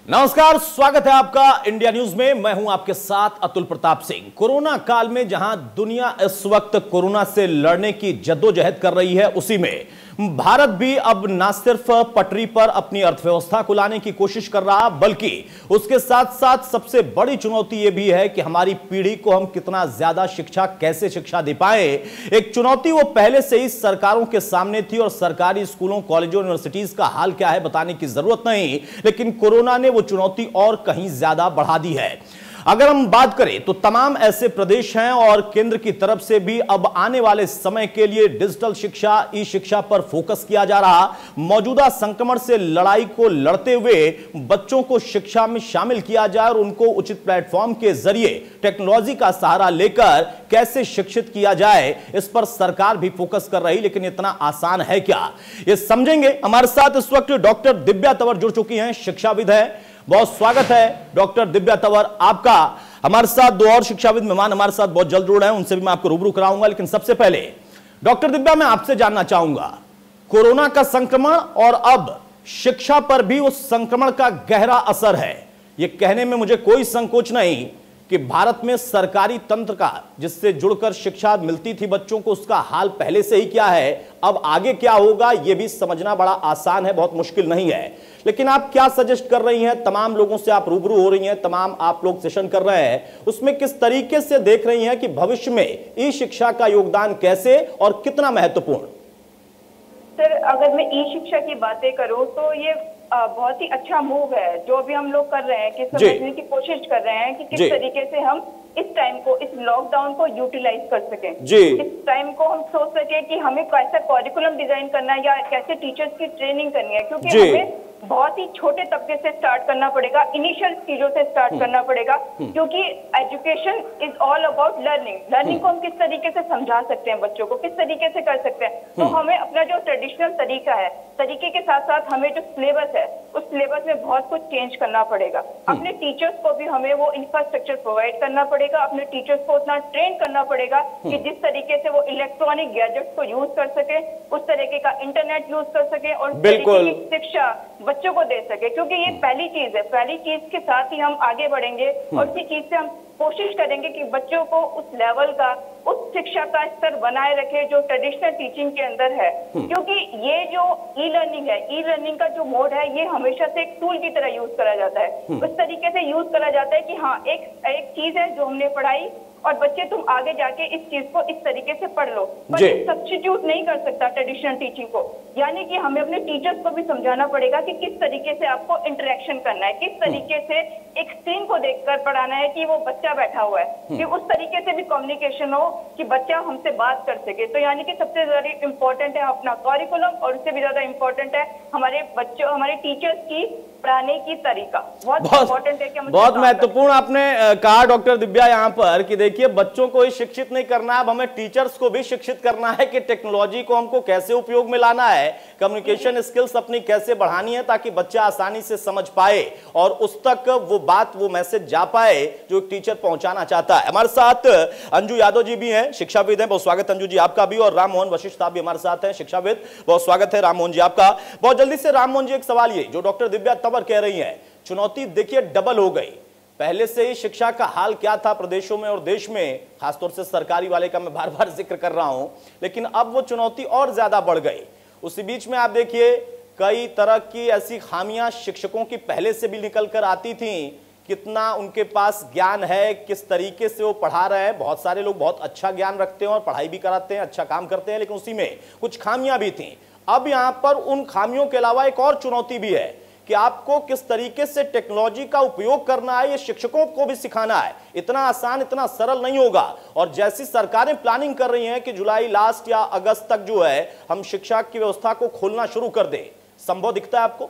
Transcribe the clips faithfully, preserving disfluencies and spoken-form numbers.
नमस्कार, स्वागत है आपका इंडिया न्यूज में। मैं हूं आपके साथ अतुल प्रताप सिंह। कोरोना काल में जहां दुनिया इस वक्त कोरोना से लड़ने की जद्दोजहद कर रही है, उसी में भारत भी अब ना सिर्फ पटरी पर अपनी अर्थव्यवस्था को लाने की कोशिश कर रहा, बल्कि उसके साथ साथ सबसे बड़ी चुनौती यह भी है कि हमारी पीढ़ी को हम कितना ज्यादा शिक्षा, कैसे शिक्षा दे पाए। एक चुनौती वो पहले से ही सरकारों के सामने थी और सरकारी स्कूलों, कॉलेजों, यूनिवर्सिटीज का हाल क्या है बताने की जरूरत नहीं, लेकिन कोरोना ने वो चुनौती और कहीं ज्यादा बढ़ा दी है। अगर हम बात करें तो तमाम ऐसे प्रदेश हैं और केंद्र की तरफ से भी अब आने वाले समय के लिए डिजिटल शिक्षा, ई शिक्षा पर फोकस किया जा रहा। मौजूदा संक्रमण से लड़ाई को लड़ते हुए बच्चों को शिक्षा में शामिल किया जाए और उनको उचित प्लेटफॉर्म के जरिए टेक्नोलॉजी का सहारा लेकर कैसे शिक्षित किया जाए, इस पर सरकार भी फोकस कर रही। लेकिन इतना आसान है क्या, ये समझेंगे। हमारे साथ इस वक्त डॉक्टर दिव्या तंवर जुड़ चुकी हैं, शिक्षाविद है। बहुत स्वागत है डॉक्टर दिव्या तंवर आपका। हमारे साथ दो और शिक्षाविद मेहमान हमारे साथ बहुत जल्द जुड़ रहे हैं, उनसे भी मैं आपको रूबरू कराऊंगा। लेकिन सबसे पहले डॉक्टर दिव्या, मैं आपसे जानना चाहूंगा, कोरोना का संक्रमण और अब शिक्षा पर भी उस संक्रमण का गहरा असर है। यह कहने में मुझे कोई संकोच नहीं कि भारत में सरकारी तंत्र का, जिससे जुड़कर शिक्षा मिलती थी बच्चों को, उसका हाल पहले से ही क्या है, अब आगे क्या होगा, यह भी समझना बड़ा आसान है, बहुत मुश्किल नहीं है। लेकिन आप क्या सजेस्ट कर रही हैं, तमाम लोगों से आप रूबरू हो रही हैं, तमाम आप लोग सेशन कर रहे हैं, उसमें किस तरीके से देख रही हैं कि भविष्य में ई शिक्षा का योगदान कैसे और कितना महत्वपूर्ण? सर, अगर मैं ई शिक्षा की बातें करूं तो ये आ, बहुत ही अच्छा मूव है जो अभी हम लोग कर रहे हैं कि समझने की कोशिश कर रहे हैं कि किस तरीके से हम इस टाइम को, इस लॉकडाउन को यूटिलाइज कर सकें। जी। इस टाइम को हम सोच सके कि हमें कैसा करिकुलम डिजाइन करना है या कैसे टीचर्स की ट्रेनिंग करनी है, क्योंकि हमें बहुत ही छोटे तबके से स्टार्ट करना पड़ेगा, इनिशियल चीजों से स्टार्ट करना पड़ेगा, क्योंकि education is all about learning. Learning को हम किस तरीके से समझा सकते हैं, बच्चों को किस तरीके से कर सकते हैं। तो हमें अपना जो ट्रेडिशनल तरीका है, तरीके के साथ साथ हमें जो सिलेबस है, उस सिलेबस में बहुत कुछ चेंज करना पड़ेगा। अपने टीचर्स को भी हमें वो इंफ्रास्ट्रक्चर प्रोवाइड करना पड़ेगा, अपने टीचर्स को उतना ट्रेन करना पड़ेगा कि जिस तरीके से वो इलेक्ट्रॉनिक गैजेट्स को यूज कर सके, उस तरीके का इंटरनेट यूज कर सके और उस तरीके की शिक्षा बच्चों को दे सके। क्योंकि ये पहली चीज है, पहली चीज के साथ ही हम आगे बढ़ेंगे और उसी चीज से हम कोशिश करेंगे कि बच्चों को उस लेवल का, उस शिक्षा का स्तर बनाए रखे जो ट्रेडिशनल टीचिंग के अंदर है। क्योंकि ये जो ई लर्निंग है, ई लर्निंग का जो मोड है, ये हमेशा से एक टूल की तरह यूज करा जाता है। उस तरीके से यूज करा जाता है कि हाँ, एक एक चीज है जो हमने पढ़ाई और बच्चे तुम आगे जाके इस चीज को इस तरीके से पढ़ लो, पर सब्स्टिट्यूट नहीं कर सकता ट्रेडिशनल टीचिंग को। यानी कि हमें अपने टीचर्स को भी समझाना पड़ेगा कि किस तरीके से आपको इंटरेक्शन करना है, किस तरीके से एक स्क्रीन को देखकर पढ़ाना है कि वो बच्चा बैठा हुआ है, कि उस तरीके से भी कम्युनिकेशन हो कि बच्चा हमसे बात कर सके। तो यानी कि सबसे ज्यादा इम्पोर्टेंट है अपना करिकुलम और उससे भी ज्यादा इम्पोर्टेंट है हमारे बच्चों, हमारे टीचर्स की पढ़ाने की तरीका। बहुत इम्पोर्टेंट है कि हम बहुत महत्वपूर्ण आपने कहा डॉक्टर दिव्या यहाँ पर कि देखिए, बच्चों को ही शिक्षित नहीं करना, अब हमें टीचर्स को भी शिक्षित करना है कि टेक्नोलॉजी को हमको कैसे उपयोग में लाना है, कम्युनिकेशन स्किल्स अपनी कैसे बढ़ानी है, ताकि बच्चा आसानी से समझ पाए और उस तक वो बात, वो मैसेज जा पाए जो एक टीचर पहुंचाना चाहता है। हमारे साथ अंजू यादव जी भी हैं, शिक्षाविद हैं। बहुत स्वागत अंजू जी आपका भी। और राम मोहन वशिष्ठ साहब भी हमारे साथ हैं, शिक्षाविद। बहुत स्वागत है राम मोहन जी आपका। बहुत जल्दी से राम मोहन जी, एक सवाल ये जो डॉक्टर दिव्या तंवर कह रही है, चुनौती देखिए डबल हो गई। पहले से ही शिक्षा का हाल क्या था प्रदेशों में और देश में, खासतौर से सरकारी वाले का मैं बार बार जिक्र कर रहा हूं, लेकिन अब वो चुनौती और ज्यादा बढ़ गई। उसी बीच में आप देखिए, कई तरह की ऐसी खामियां शिक्षकों की पहले से भी निकल कर आती थी। कितना उनके पास ज्ञान है, किस तरीके से वो पढ़ा रहे हैं। बहुत सारे लोग बहुत अच्छा ज्ञान रखते हैं और पढ़ाई भी कराते हैं, अच्छा काम करते हैं, लेकिन उसी में कुछ खामियां भी थी। अब यहां पर उन खामियों के अलावा एक और चुनौती भी है कि आपको किस तरीके से टेक्नोलॉजी का उपयोग करना है, ये शिक्षकों को भी सिखाना है। इतना आसान, इतना सरल नहीं होगा। और जैसी सरकारें प्लानिंग कर रही हैं कि जुलाई लास्ट या अगस्त तक जो है हम शिक्षा की व्यवस्था को खोलना शुरू कर दें, संभव दिखता है आपको?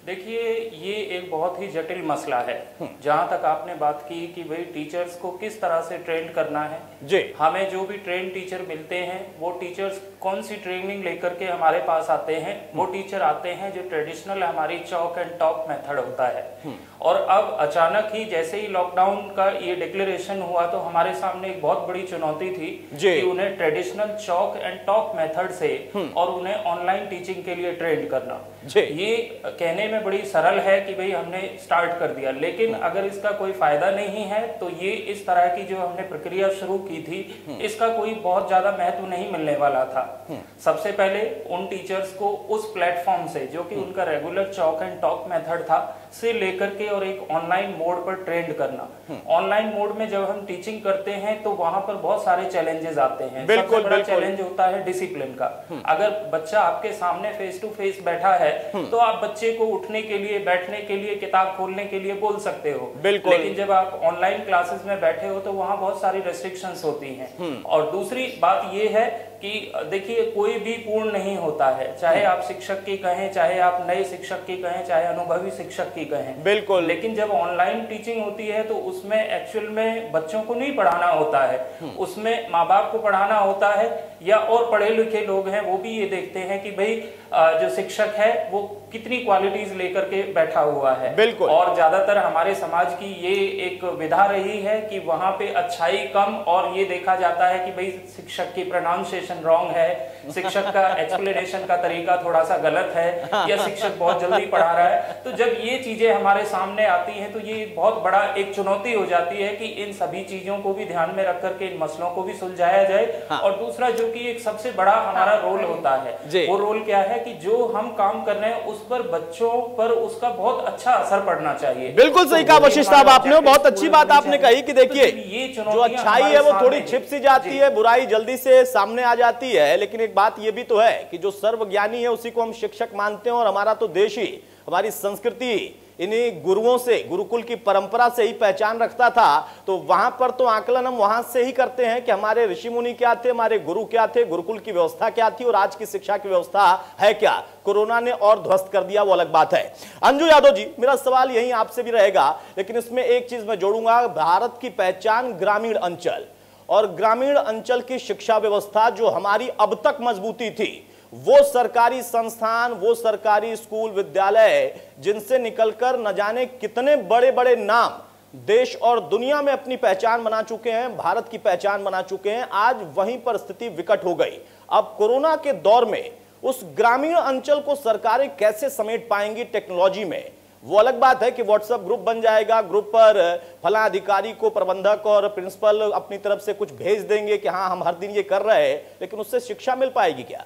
देखिए, ये एक बहुत ही जटिल मसला है। जहाँ तक आपने बात की कि भाई टीचर्स को किस तरह से ट्रेन करना है जी, हमें जो भी ट्रेन टीचर मिलते हैं वो टीचर्स कौन सी ट्रेनिंग लेकर के हमारे पास आते हैं, वो टीचर आते हैं जो ट्रेडिशनल हमारी चॉक एंड टॉक मेथड होता है। और अब अचानक ही जैसे ही लॉकडाउन का ये डिक्लेरेशन हुआ तो हमारे सामने एक बहुत बड़ी चुनौती थी कि उन्हें traditional chalk and talk method से और उन्हें ऑनलाइन टीचिंग के लिए ट्रेन करना। ये कहने में बड़ी सरल है कि भाई हमने स्टार्ट कर दिया, लेकिन अगर इसका कोई फायदा नहीं है तो ये इस तरह की जो हमने प्रक्रिया शुरू की थी इसका कोई बहुत ज्यादा महत्व नहीं मिलने वाला था। सबसे पहले उन टीचर्स को उस प्लेटफॉर्म से जो कि उनका regular chalk and talk method था से लेकर के और एक ऑनलाइन मोड पर ट्रेंड करना। ऑनलाइन मोड में जब हम टीचिंग करते हैं तो वहां पर बहुत सारे चैलेंजेस आते हैं। बिल्कुल, सबसे बड़ा चैलेंज होता है डिसिप्लिन का। अगर बच्चा आपके सामने फेस टू फेस बैठा है तो आप बच्चे को उठने के लिए, बैठने के लिए, किताब खोलने के लिए बोल सकते हो, लेकिन जब आप ऑनलाइन क्लासेस में बैठे हो तो वहां बहुत सारी रेस्ट्रिक्शंस होती हैं। और दूसरी बात यह है कि देखिए, कोई भी पूर्ण नहीं होता है, चाहे आप शिक्षक की कहें, चाहे आप नए शिक्षक की कहें, चाहे अनुभवी शिक्षक की कहें। बिल्कुल। लेकिन जब ऑनलाइन टीचिंग होती है तो उसमें एक्चुअल में बच्चों को नहीं पढ़ाना होता है, उसमें माँ बाप को पढ़ाना होता है, या और पढ़े लिखे लोग हैं वो भी ये देखते हैं कि भाई जो शिक्षक है वो कितनी क्वालिटीज लेकर के बैठा हुआ है। बिल्कुल। और ज्यादातर हमारे समाज की ये एक विधा रही है कि वहां पे अच्छाई कम, और ये देखा जाता है कि भाई शिक्षक की प्रोनाउंसिएशन रॉन्ग है, शिक्षक का एक्सप्लेनेशन का तरीका थोड़ा सा गलत है, या शिक्षक बहुत जल्दी पढ़ा रहा है। तो जब ये चीजें हमारे सामने आती हैं तो ये बहुत बड़ा एक चुनौती हो जाती है कि इन सभी चीजों को भी ध्यान में रख करके इन मसलों को भी सुलझाया जाए। हाँ। और दूसरा जो कि एक सबसे बड़ा हमारा रोल होता है, वो रोल क्या है कि जो हम काम कर रहे हैं उस पर बच्चों पर उसका बहुत अच्छा असर पड़ना चाहिए। बिल्कुल सही कहा वशिष्ठ साहब आपने, बहुत अच्छी बात आपने कही कि देखिए ये जो अच्छाई है वो थोड़ी छिप सी जाती है, बुराई जल्दी से सामने आ जाती है। लेकिन एक बात ये भी तो है कि जो सर्वज्ञानी है उसी को हम शिक्षक मानते हैं, और हमारा तो देश ही, हमारी संस्कृति इन्हीं गुरुओं से, गुरुकुल की परंपरा से ही पहचान रखता था। तो वहां पर तो आकलन हम वहां से ही करते हैं कि हमारे ऋषि मुनि क्या थे, हमारे गुरु क्या थे, गुरुकुल की व्यवस्था क्या थी, और आज की शिक्षा की व्यवस्था है क्या। कोरोना ने और ध्वस्त कर दिया, वो अलग बात है। अंजू यादव जी, मेरा सवाल यही आपसे भी रहेगा, लेकिन इसमें एक चीज मैं जोड़ूंगा। भारत की पहचान ग्रामीण अंचल, और ग्रामीण अंचल की शिक्षा व्यवस्था जो हमारी अब तक मजबूती थी, वो सरकारी संस्थान, वो सरकारी स्कूल विद्यालय जिनसे निकलकर न जाने कितने बड़े बड़े नाम देश और दुनिया में अपनी पहचान बना चुके हैं, भारत की पहचान बना चुके हैं, आज वहीं पर स्थिति विकट हो गई। अब कोरोना के दौर में उस ग्रामीण अंचल को सरकारें कैसे समेट पाएंगी टेक्नोलॉजी में? वो अलग बात है कि व्हाट्सएप ग्रुप बन जाएगा, ग्रुप पर फला अधिकारी को प्रबंधक और प्रिंसिपल अपनी तरफ से कुछ भेज देंगे कि हाँ हम हर दिन ये कर रहे हैं, लेकिन उससे शिक्षा मिल पाएगी क्या?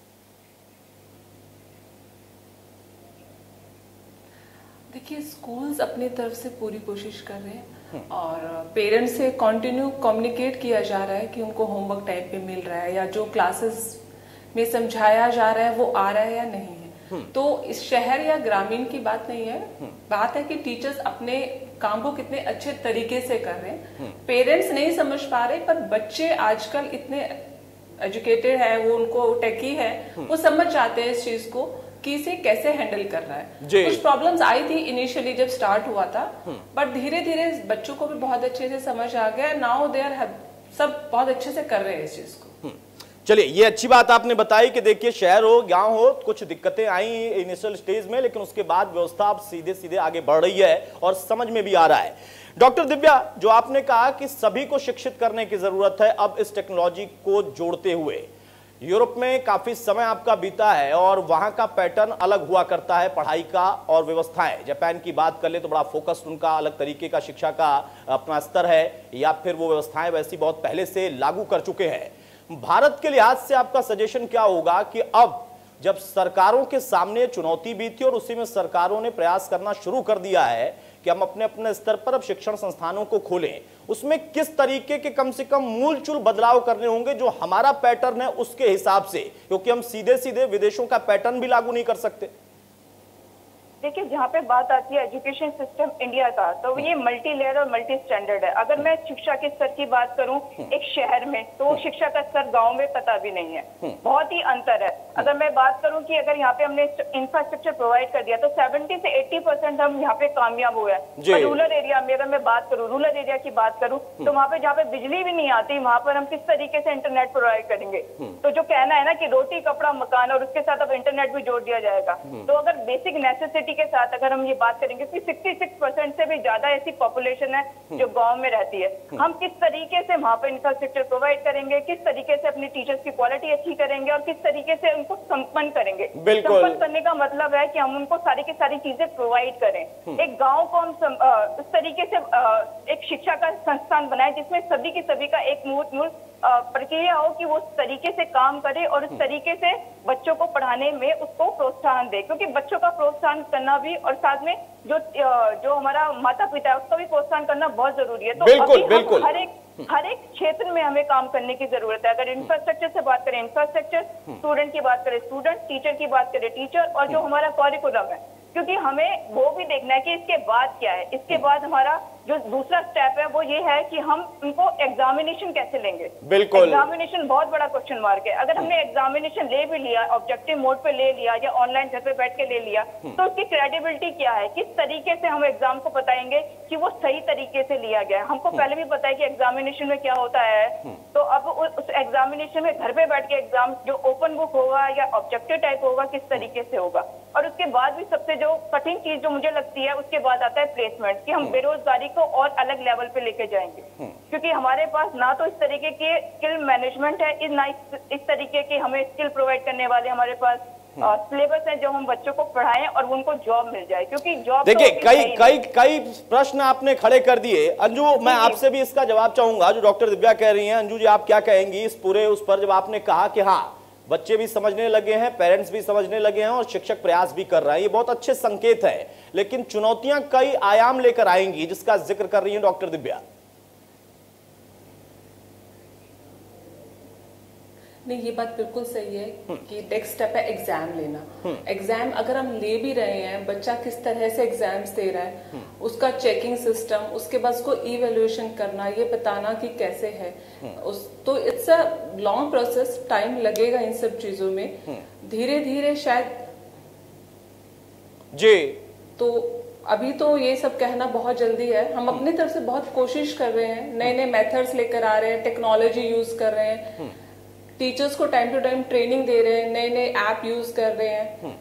देखिए, स्कूल्स अपनी तरफ से पूरी कोशिश कर रहे हैं, और पेरेंट्स से कंटिन्यू कम्युनिकेट किया जा रहा है कि उनको होमवर्क टाइम पे मिल रहा है, या जो क्लासेस में समझाया जा रहा है वो आ रहा है या नहीं है। तो इस शहर या ग्रामीण की बात नहीं है, बात है कि टीचर्स अपने काम को कितने अच्छे तरीके से कर रहे हैं। पेरेंट्स नहीं समझ पा रहे, पर बच्चे आजकल इतने एजुकेटेड है, वो उनको टेकी है, वो समझ जाते हैं इस चीज को कि इसे कैसे हैंडल कर रहा है। कुछ प्रॉब्लम्स आई थी इनिशियली जब स्टार्ट हुआ था, बट धीरे धीरे बच्चों को भी बहुत अच्छे से समझ आ गया। नाउ दे आर सब बहुत अच्छे से कर रहे हैं इस चीज को। चलिए, ये अच्छी बात आपने बताई कि देखिए शहर हो गांव हो, कुछ दिक्कतें आई इनिशियल स्टेज में, लेकिन उसके बाद व्यवस्था अब सीधे सीधे आगे बढ़ रही है और समझ में भी आ रहा है। डॉक्टर दिव्या, जो आपने कहा कि सभी को शिक्षित करने की जरूरत है अब इस टेक्नोलॉजी को जोड़ते हुए, यूरोप में काफी समय आपका बीता है और वहां का पैटर्न अलग हुआ करता है पढ़ाई का और व्यवस्थाएं। जापान की बात कर ले तो बड़ा फोकस उनका अलग तरीके का शिक्षा का अपना स्तर है, या फिर वो व्यवस्थाएं वैसी बहुत पहले से लागू कर चुके हैं। भारत के लिहाज से आपका सजेशन क्या होगा कि अब जब सरकारों के सामने चुनौती भी थी और उसी में सरकारों ने प्रयास करना शुरू कर दिया है कि हम अपने अपने स्तर पर अब शिक्षण संस्थानों को खोलें, उसमें किस तरीके के कम से कम मूल चूल बदलाव करने होंगे जो हमारा पैटर्न है उसके हिसाब से, क्योंकि हम सीधे सीधे विदेशों का पैटर्न भी लागू नहीं कर सकते। देखिए, जहाँ पे बात आती है एजुकेशन सिस्टम इंडिया का, तो ये मल्टी लेयर और मल्टी स्टैंडर्ड है। अगर मैं शिक्षा के स्तर की बात करूं एक शहर में, तो शिक्षा का स्तर गांव में पता भी नहीं है, बहुत ही अंतर है। अगर मैं बात करूं कि अगर यहाँ पे हमने इंफ्रास्ट्रक्चर प्रोवाइड कर दिया तो सेवेंटी से एट्टी परसेंट हम यहाँ पे कामयाब हुए हैं। रूरल एरिया में अगर मैं बात करूँ, रूरल एरिया की बात करूँ, तो वहाँ पे जहाँ पे बिजली भी नहीं आती, वहाँ पर हम किस तरीके से इंटरनेट प्रोवाइड करेंगे? तो जो कहना है ना कि रोटी कपड़ा मकान और उसके साथ अब इंटरनेट भी जोड़ दिया जाएगा, तो अगर बेसिक नेसेसिटी के साथ अगर हम ये बात करेंगे कि छियासठ परसेंट से भी ज्यादा ऐसी पॉपुलेशन है जो गांव में रहती है, हम किस तरीके से वहां पर इंफ्रास्ट्रक्चर प्रोवाइड करेंगे, किस तरीके से अपनी टीचर्स की क्वालिटी अच्छी करेंगे और किस तरीके से उनको संपन्न करेंगे। संपन्न करने का मतलब है कि हम उनको सारी की सारी चीजें प्रोवाइड करें। एक गाँव को हम सम, आ, उस तरीके से आ, एक शिक्षा का संस्थान बनाए जिसमें सभी की सभी का एक मूल मूल प्रक्रिया हो कि वो उस तरीके से काम करे और उस तरीके से बच्चों को पढ़ाने में उसको प्रोत्साहन दे, क्योंकि बच्चों का प्रोत्साहन करना भी और साथ में जो जो हमारा माता पिता है उसका भी प्रोत्साहन करना बहुत जरूरी है। तो बिल्कुल, बिल्कुल। हर एक हर एक क्षेत्र में हमें काम करने की जरूरत है। अगर इंफ्रास्ट्रक्चर से बात करें इंफ्रास्ट्रक्चर, स्टूडेंट की बात करें स्टूडेंट, टीचर की बात करें टीचर, और जो हमारा करिकुलम है, क्योंकि हमें वो भी देखना है कि इसके बाद क्या है। इसके बाद हमारा जो दूसरा स्टेप है वो ये है कि हम उनको एग्जामिनेशन कैसे लेंगे। बिल्कुल, एग्जामिनेशन बहुत बड़ा क्वेश्चन मार्क है। अगर हमने एग्जामिनेशन ले भी लिया, ऑब्जेक्टिव मोड पे ले लिया या ऑनलाइन घर पे बैठ के ले लिया, तो उसकी क्रेडिबिलिटी क्या है? किस तरीके से हम एग्जाम को बताएंगे कि वो सही तरीके से लिया गया है? हमको पहले भी पता है कि एग्जामिनेशन में क्या होता है, तो अब उस एग्जामिनेशन में घर पे बैठ के एग्जाम जो ओपन बुक होगा या ऑब्जेक्टिव टाइप होगा, किस तरीके से होगा? और उसके बाद भी सबसे जो कठिन चीज जो मुझे लगती है, उसके बाद आता है प्लेसमेंट, कि हम बेरोजगारी को और अलग लेवल पे लेके जाएंगे, क्योंकि हमारे पास ना तो इस तरीके के स्किल मैनेजमेंट है, ना इस तरीके के हमें स्किल प्रोवाइड करने वाले हमारे पास सिलेबस है जो हम बच्चों को पढ़ाएं और उनको जॉब मिल जाए, क्योंकि जॉब देखिए तो कई कई कई प्रश्न आपने खड़े कर दिए। अंजू, मैं आपसे भी इसका जवाब चाहूंगा जो डॉक्टर दिव्या कह रही हैं। अंजू जी, आप क्या कहेंगी इस पूरे उस पर, जब आपने कहा कि हाँ बच्चे भी समझने लगे हैं, पेरेंट्स भी समझने लगे हैं और शिक्षक प्रयास भी कर रहे हैं, ये बहुत अच्छे संकेत है, लेकिन चुनौतियां कई आयाम लेकर आएंगी जिसका जिक्र कर रही हैं डॉक्टर दिव्या। नहीं, ये बात बिल्कुल सही है कि नेक्स्ट स्टेप है एग्जाम लेना। एग्जाम अगर हम ले भी रहे हैं, बच्चा किस तरह से एग्जाम्स दे रहा है, उसका चेकिंग सिस्टम, उसके बाद उसको इवैल्यूएशन करना, ये बताना कि कैसे है उस, तो it's a long process, time लगेगा इन सब चीजों में। धीरे धीरे शायद जी, तो अभी तो ये सब कहना बहुत जल्दी है। हम अपनी तरफ से बहुत कोशिश कर रहे हैं, नए नए मेथड्स लेकर आ रहे हैं, टेक्नोलॉजी यूज कर रहे हैं, टीचर्स को टाइम टू टाइम ट्रेनिंग दे रहे हैं, नए नए ऐप यूज कर रहे हैं।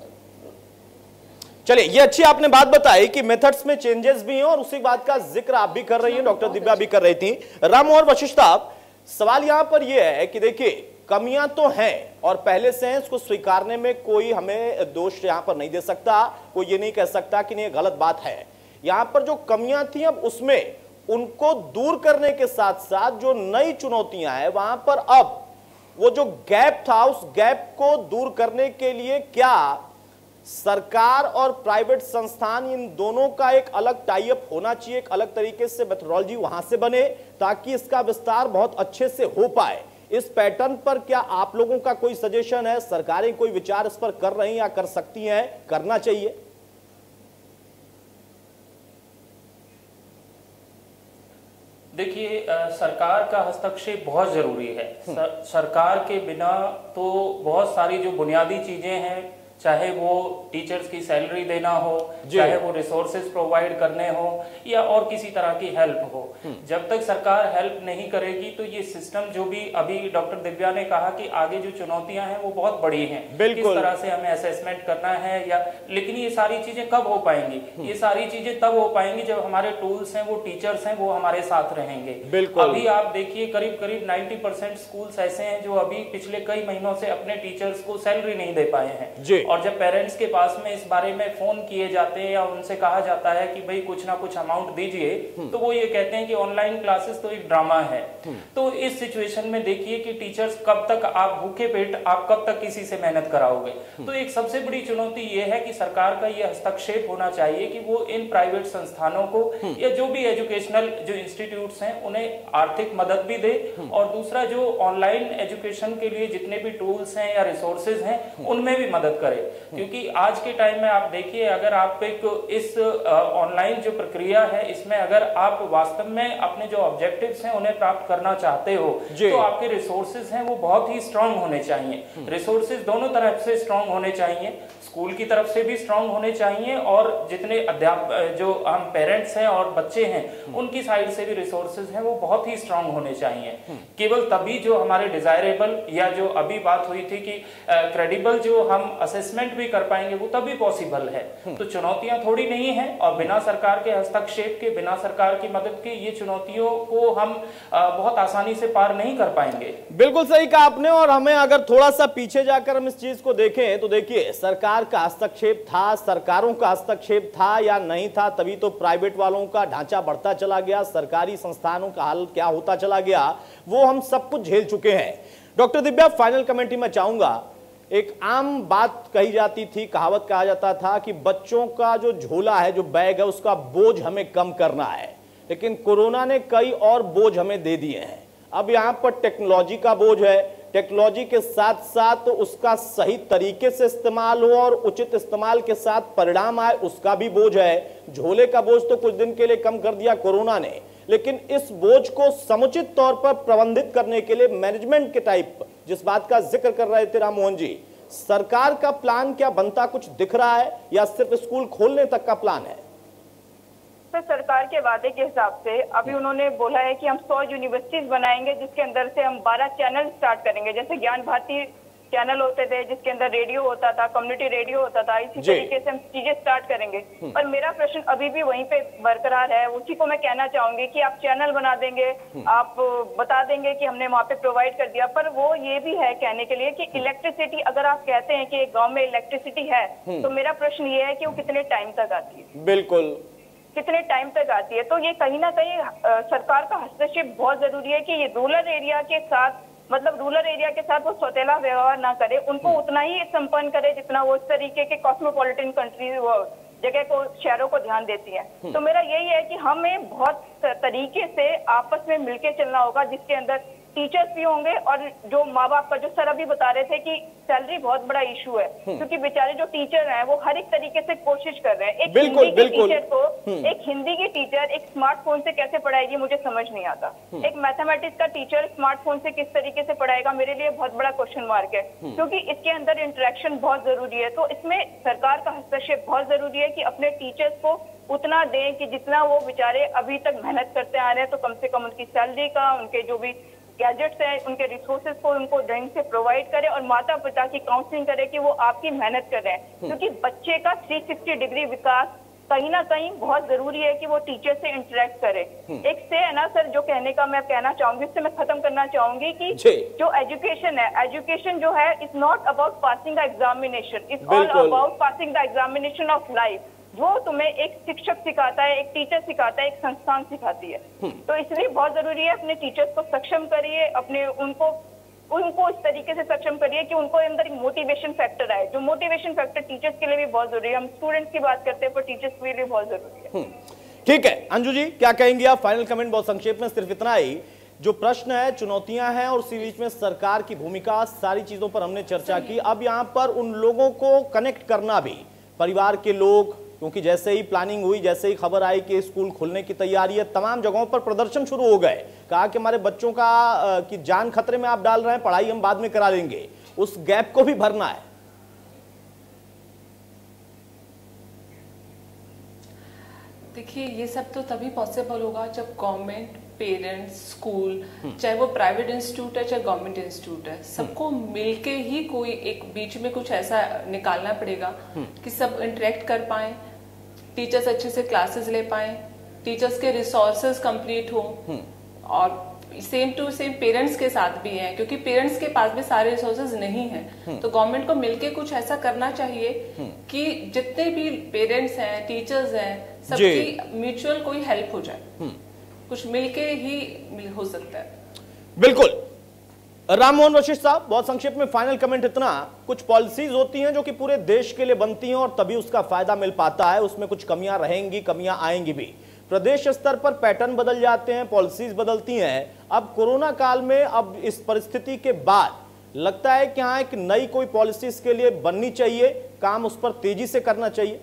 चलिए, ये अच्छी आपने बात बताई कि मेथड्स में चेंजेस भी हैं और उसी बात का जिक्र आप भी कर रही हैं, डॉक्टर दिव्या भी कर रही थी। राम और वशिष्ठ, सवाल यहां पर यह है कि देखिए कमियां तो हैं और पहले से हैं, इसको स्वीकारने में कोई हमें दोष यहां पर नहीं दे सकता, कोई ये नहीं कह सकता कि नहीं गलत बात है। यहां पर जो कमियां थी अब उसमें उनको दूर करने के साथ साथ जो नई चुनौतियां हैं वहां पर अब वो जो गैप था उस गैप को दूर करने के लिए क्या सरकार और प्राइवेट संस्थान इन दोनों का एक अलग टाई अप होना चाहिए, एक अलग तरीके से मेथोडोलॉजी वहां से बने ताकि इसका विस्तार बहुत अच्छे से हो पाए। इस पैटर्न पर क्या आप लोगों का कोई सजेशन है? सरकारें कोई विचार इस पर कर रही हैं या कर सकती हैं, करना चाहिए? देखिए, सरकार का हस्तक्षेप बहुत जरूरी है। सर, सरकार के बिना तो बहुत सारी जो बुनियादी चीजें हैं, चाहे वो टीचर्स की सैलरी देना हो, चाहे वो रिसोर्सेज प्रोवाइड करने हो या और किसी तरह की हेल्प हो, जब तक सरकार हेल्प नहीं करेगी तो ये सिस्टम जो भी अभी डॉक्टर दिव्या ने कहा कि आगे जो चुनौतियां हैं वो बहुत बड़ी हैं, किस तरह से हमें असेसमेंट करना है या, लेकिन ये सारी चीजें कब हो पाएंगी? ये सारी चीजें तब हो पाएंगी जब हमारे टूल्स हैं, वो टीचर्स हैं, वो हमारे साथ रहेंगे। अभी आप देखिए करीब करीब नब्बे परसेंट स्कूल्स ऐसे हैं जो अभी पिछले कई महीनों से अपने टीचर्स को सैलरी नहीं दे पाए हैं, और जब पेरेंट्स के पास में इस बारे में फोन किए जाते हैं या उनसे कहा जाता है कि भाई कुछ ना कुछ अमाउंट दीजिए, तो वो ये कहते हैं कि ऑनलाइन क्लासेस तो एक ड्रामा है। तो इस सिचुएशन में देखिए कि टीचर्स कब तक, आप भूखे पेट आप कब तक किसी से मेहनत कराओगे? तो एक सबसे बड़ी चुनौती ये है कि सरकार का ये हस्तक्षेप होना चाहिए कि वो इन प्राइवेट संस्थानों को या जो भी एजुकेशनल जो इंस्टीट्यूट्स हैं उन्हें आर्थिक मदद भी दे, और दूसरा जो ऑनलाइन एजुकेशन के लिए जितने भी टूल्स हैं या रिसोर्सेज हैं उनमें भी मदद करे। क्योंकि आज के टाइम में आप देखिए, अगर आप एक इस ऑनलाइन जो प्रक्रिया है इसमें अगर आप वास्तव में अपने जो ऑब्जेक्टिव्स हैं उन्हें प्राप्त करना चाहते हो तो आपके रिसोर्सेज हैं वो बहुत ही स्ट्रांग होने चाहिए। रिसोर्सेज दोनों तरफ से स्ट्रांग होने चाहिए, स्कूल की तरफ से भी स्ट्रांग होने चाहिए और जितने अध्यापक जो हम पेरेंट्स हैं और बच्चे हैं उनकी साइड से भी रिसोर्सेज हैं वो बहुत ही स्ट्रांग होने चाहिए। केवल तभी जो हमारे डिजायरेबल या जो अभी बात हुई थी कि क्रेडिबल जो हम असेसमेंट भी कर पाएंगे वो तभी पॉसिबल है। तो चुनौतियां थोड़ी नहीं है और बिना सरकार के हस्तक्षेप के, बिना सरकार की मदद के ये चुनौतियों को हम बहुत आसानी से पार नहीं कर पाएंगे। बिल्कुल सही कहा आपने। और हमें अगर थोड़ा सा पीछे जाकर हम इस चीज को देखें तो देखिए, सरकार का हस्तक्षेप था, सरकारों का हस्तक्षेप था या नहीं था, तभी तो प्राइवेट वालों का ढांचा बढ़ता चला गया, सरकारी संस्थानों का हाल क्या होता चला गया, वो हम सब कुछ झेल चुके हैं। डॉक्टर दिव्या, फाइनल कमेंट्री में चाहूंगा, एक आम बात कही जाती थी, कहावत कहा जाता था कि बच्चों का जो झोला है, जो बैग है, उसका बोझ हमें कम करना है, लेकिन कोरोना ने कई और बोझ हमें दे दिए हैं। अब यहां पर टेक्नोलॉजी का बोझ है, टेक्नोलॉजी के साथ साथ उसका सही तरीके से इस्तेमाल हो और उचित इस्तेमाल के साथ परिणाम आए, उसका भी बोझ है। झोले का बोझ तो कुछ दिन के लिए कम कर दिया कोरोना ने, लेकिन इस बोझ को समुचित तौर पर प्रबंधित करने के लिए मैनेजमेंट के टाइप जिस बात का जिक्र कर रहे थे राम मोहन जी, सरकार का प्लान क्या बनता कुछ दिख रहा है या सिर्फ स्कूल खोलने तक का प्लान है? तो सरकार के वादे के हिसाब से अभी उन्होंने बोला है कि हम सौ यूनिवर्सिटीज बनाएंगे जिसके अंदर से हम बारह चैनल स्टार्ट करेंगे। जैसे ज्ञान भारती चैनल होते थे जिसके अंदर रेडियो होता था, कम्युनिटी रेडियो होता था, इसी तरीके से हम चीजें स्टार्ट करेंगे। और मेरा प्रश्न अभी भी वहीं पे बरकरार है, उसी को मैं कहना चाहूंगी कि आप चैनल बना देंगे, आप बता देंगे कि हमने वहाँ पे प्रोवाइड कर दिया, पर वो ये भी है कहने के लिए कि इलेक्ट्रिसिटी, अगर आप कहते हैं कि एक गाँव में इलेक्ट्रिसिटी है तो मेरा प्रश्न ये है कि वो कितने टाइम तक आती है, बिल्कुल कितने टाइम तक आती है। तो ये कहीं ना कहीं आ, सरकार का हस्तक्षेप बहुत जरूरी है कि ये रूरल एरिया के साथ, मतलब रूरल एरिया के साथ वो सौतेला व्यवहार ना करे, उनको उतना ही संपन्न करे जितना वो इस तरीके के कॉस्मोपॉलिटन कंट्री जगह को, शहरों को ध्यान देती है। तो मेरा यही है कि हमें बहुत तरीके से आपस में मिलके चलना होगा, जिसके अंदर टीचर्स भी होंगे और जो माँ बाप का, जो सर अभी बता रहे थे कि सैलरी बहुत बड़ा इशू है, क्योंकि बेचारे जो टीचर हैं वो हर एक तरीके से कोशिश कर रहे हैं। एक बिल्कुल, हिंदी बिल्कुल। की टीचर को, एक हिंदी की टीचर एक स्मार्टफोन से कैसे पढ़ाएगी मुझे समझ नहीं आता। एक मैथमेटिक्स का टीचर स्मार्टफोन से किस तरीके से पढ़ाएगा, मेरे लिए बहुत बड़ा क्वेश्चन मार्क है, क्योंकि इसके अंदर इंटरेक्शन बहुत जरूरी है। तो इसमें सरकार का हस्तक्षेप बहुत जरूरी है कि अपने टीचर्स को उतना दें कि जितना वो बेचारे अभी तक मेहनत करते आ रहे हैं, तो कम से कम उनकी सैलरी का, उनके जो भी गैजेट्स हैं, उनके रिसोर्सेज को उनको ढंग से प्रोवाइड करे और माता पिता की काउंसलिंग करे कि वो आपकी मेहनत कर रहे हैं। क्योंकि बच्चे का तीन सौ साठ डिग्री विकास कहीं ना कहीं बहुत जरूरी है कि वो टीचर से इंटरेक्ट करे। एक से है ना सर, जो कहने का मैं कहना चाहूंगी, इससे मैं खत्म करना चाहूंगी कि जो एजुकेशन है, एजुकेशन जो है is not about passing the examination, is all about passing the examination of life. वो तुम्हें एक शिक्षक सिखाता है, एक टीचर सिखाता है, एक संस्थान सिखाती है। तो इसलिए बहुत जरूरी है अपने टीचर्स को सक्षम करिए, अपने उनको उनको इस तरीके से सक्षम करिए कि उनको अंदर एक मोटिवेशन फैक्टर आए। जो मोटिवेशन फैक्टर टीचर्स के लिए भी बहुत जरूरी है। हम स्टूडेंट्स की बात करते हैं पर टीचर्स के लिए बहुत जरूरी है। ठीक है अंजू जी, क्या कहेंगी आप? फाइनल कमेंट बहुत संक्षेप में, सिर्फ इतना ही, जो प्रश्न है, चुनौतियां हैं और उसी बीच में सरकार की भूमिका, सारी चीजों पर हमने चर्चा की। अब यहाँ पर उन लोगों को कनेक्ट करना भी, परिवार के लोग, क्योंकि जैसे ही प्लानिंग हुई, जैसे ही खबर आई कि स्कूल खुलने की तैयारी है, तमाम जगहों पर प्रदर्शन शुरू हो गए, कहा कि हमारे बच्चों का की जान खतरे में आप डाल रहे हैं, पढ़ाई हम बाद में करा लेंगे, उस गैप को भी भरना है। देखिए ये सब तो तभी पॉसिबल होगा जब गवर्नमेंट, पेरेंट्स, स्कूल, चाहे वो प्राइवेट इंस्टीट्यूट है चाहे गवर्नमेंट इंस्टीट्यूट है, सबको मिलके ही कोई एक बीच में कुछ ऐसा निकालना पड़ेगा कि सब इंटरेक्ट कर पाए, टीचर्स अच्छे से क्लासेस ले पाए, टीचर्स के रिसोर्सेज कंप्लीट हो, और सेम टू सेम पेरेंट्स के साथ भी है, क्योंकि पेरेंट्स के पास भी सारे रिसोर्सेज नहीं हैं। तो गवर्नमेंट को मिलके कुछ ऐसा करना चाहिए कि जितने भी पेरेंट्स हैं, टीचर्स हैं, सबकी म्यूचुअल कोई हेल्प हो जाए, कुछ मिलके ही हो सकता है। बिल्कुल। राम मोहन वशिष्ठ साहब, बहुत संक्षेप में फाइनल कमेंट इतना, कुछ पॉलिसीज होती हैं जो कि पूरे देश के लिए बनती हैं और तभी उसका फायदा मिल पाता है, उसमें कुछ कमियां रहेंगी, कमियां आएंगी भी, प्रदेश स्तर पर पैटर्न बदल जाते हैं, पॉलिसीज बदलती हैं। अब कोरोना काल में, अब इस परिस्थिति के बाद लगता है कि हाँ एक नई कोई पॉलिसी इसके लिए बननी चाहिए, काम उस पर तेजी से करना चाहिए?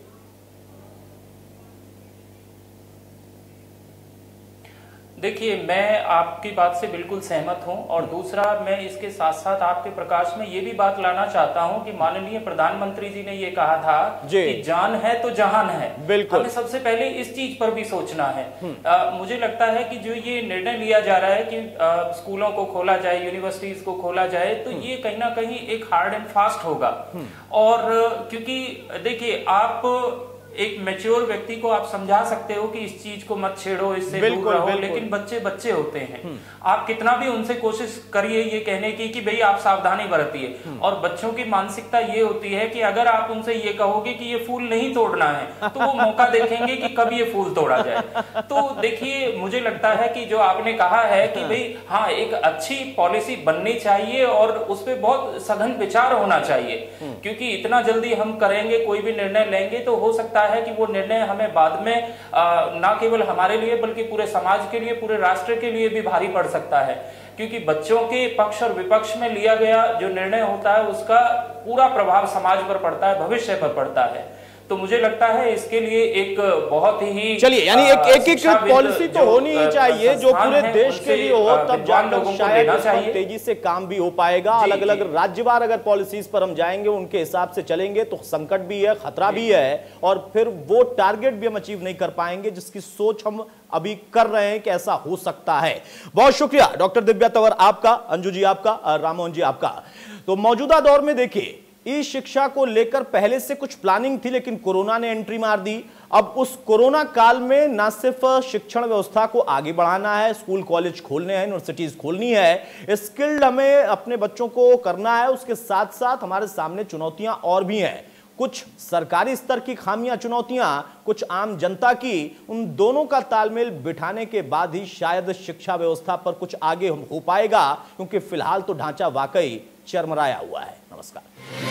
देखिए, मैं आपकी बात से बिल्कुल सहमत हूं और दूसरा मैं इसके साथ साथ आपके प्रकाश में ये भी बात लाना चाहता हूं कि माननीय प्रधानमंत्री जी ने ये कहा था कि जान है तो जहान है। बिल्कुल, हमें सबसे पहले इस चीज पर भी सोचना है। आ, मुझे लगता है कि जो ये निर्णय लिया जा रहा है कि आ, स्कूलों को खोला जाए, यूनिवर्सिटीज को खोला जाए, तो ये कहीं ना कहीं एक हार्ड एंड फास्ट होगा। और क्योंकि देखिए, आप एक मैच्योर व्यक्ति को आप समझा सकते हो कि इस चीज को मत छेड़ो, इससे दूर रहो, लेकिन बच्चे बच्चे होते हैं। आप कितना भी उनसे कोशिश करिए ये कहने की कि भाई आप सावधानी बरतिए, और बच्चों की मानसिकता ये होती है कि अगर आप उनसे ये कहोगे कि ये फूल नहीं तोड़ना है तो वो मौका देखेंगे कि कब ये फूल तोड़ा जाए। तो देखिए, मुझे लगता है कि जो आपने कहा है कि भाई हाँ एक अच्छी पॉलिसी बननी चाहिए और उस पर बहुत सघन विचार होना चाहिए, क्योंकि इतना जल्दी हम करेंगे कोई भी निर्णय लेंगे तो हो सकता है कि वो निर्णय हमें बाद में आ, ना केवल हमारे लिए बल्कि पूरे समाज के लिए, पूरे राष्ट्र के लिए भी भारी पड़ सकता है। क्योंकि बच्चों के पक्ष और विपक्ष में लिया गया जो निर्णय होता है उसका पूरा प्रभाव समाज पर पड़ता है, भविष्य पर पड़ता है। तो मुझे लगता है इसके लिए एक बहुत ही चलिए यानी एक एकीकृत पॉलिसी तो होनी ही चाहिए जो पूरे देश के लिए हो, तब जाकर शायद इस पर तेजी से काम भी हो पाएगा। अलग अलग राज्यवार अगर पॉलिसीज पर हम जाएंगे, उनके हिसाब से चलेंगे तो संकट भी है, खतरा भी है, और फिर वो टारगेट भी हम अचीव नहीं कर पाएंगे जिसकी सोच हम अभी कर रहे हैं कि ऐसा हो सकता है। बहुत शुक्रिया डॉक्टर दिव्या तंवर आपका, अंजू जी आपका, राममोहन जी आपका। तो मौजूदा दौर में देखिए, ई शिक्षा को लेकर पहले से कुछ प्लानिंग थी, लेकिन कोरोना ने एंट्री मार दी। अब उस कोरोना काल में न सिर्फ शिक्षण व्यवस्था को आगे बढ़ाना है, स्कूल कॉलेज खोलने हैं, यूनिवर्सिटीज खोलनी है, स्किल्ड हमें अपने बच्चों को करना है, उसके साथ साथ हमारे सामने चुनौतियां और भी हैं। कुछ सरकारी स्तर की खामियां, चुनौतियां, कुछ आम जनता की, उन दोनों का तालमेल बिठाने के बाद ही शायद शिक्षा व्यवस्था पर कुछ आगे हो पाएगा, क्योंकि फिलहाल तो ढांचा वाकई चरमराया हुआ है। नमस्कार।